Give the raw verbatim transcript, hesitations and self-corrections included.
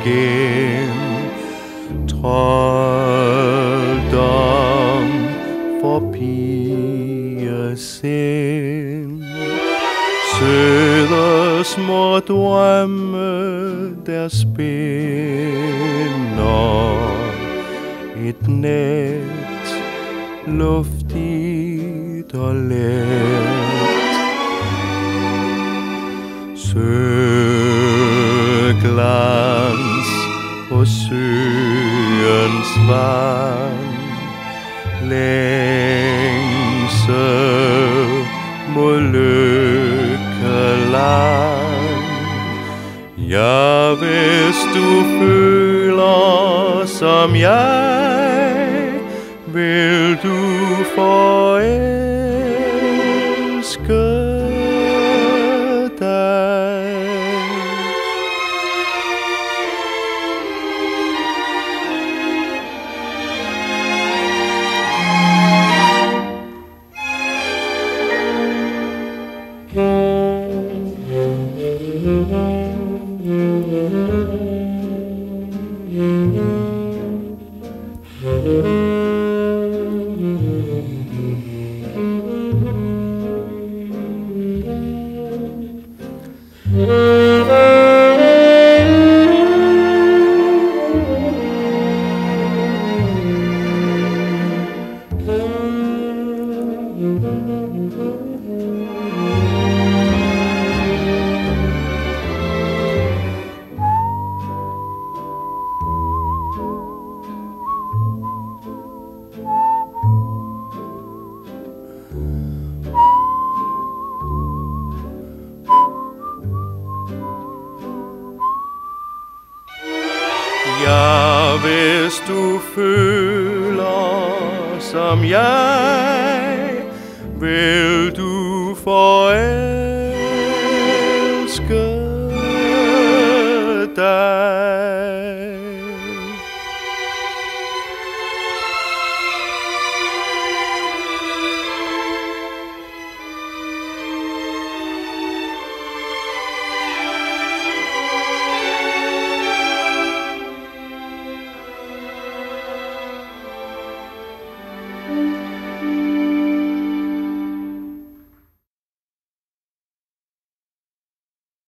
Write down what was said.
igen. Trolddom for pigesind. Søde små drømme, der spænder et net, luftigt og let. Søglans på søens vand, længsel mod lykkeland. Ja, hvis du føler som jeg, vil du forelske dig. Ja, hvis du føler som jeg, vil du forelske dig.